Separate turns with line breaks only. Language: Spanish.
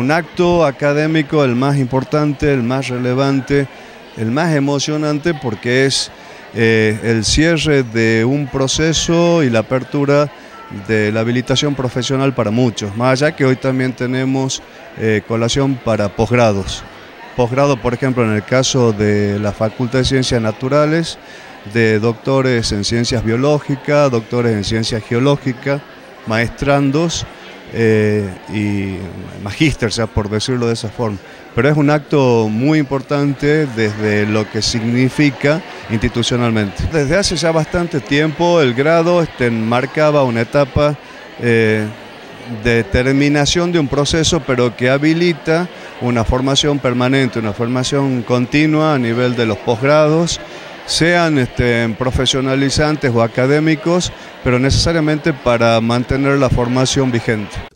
un acto académico el más importante, el más relevante, el más emocionante, porque es el cierre de un proceso y la apertura de la habilitación profesional para muchos, más allá que hoy también tenemos colación para posgrados. Posgrado, por ejemplo, en el caso de la Facultad de Ciencias Naturales, de doctores en Ciencias Biológicas, doctores en Ciencias Geológicas, maestrandos y magísteres, por decirlo de esa forma. Pero es un acto muy importante desde lo que significa institucionalmente. Desde hace ya bastante tiempo el grado marcaba una etapa de terminación de un proceso, pero que habilita una formación permanente, una formación continua a nivel de los posgrados, sean profesionalizantes o académicos, pero necesariamente para mantener la formación vigente.